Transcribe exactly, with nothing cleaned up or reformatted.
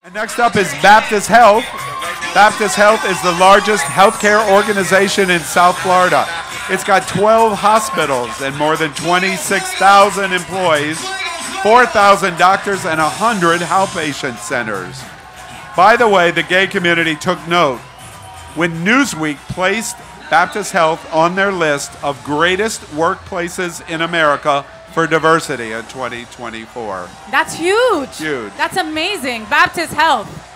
And next up is Baptist Health. Baptist Health is the largest healthcare organization in South Florida. It's got twelve hospitals and more than twenty-six thousand employees, four thousand doctors, and one hundred outpatient centers. By the way, the gay community took note when Newsweek placed Baptist Health on their list of greatest workplaces in America for diversity in twenty twenty-four. That's huge. Huge. That's amazing. Baptist Health.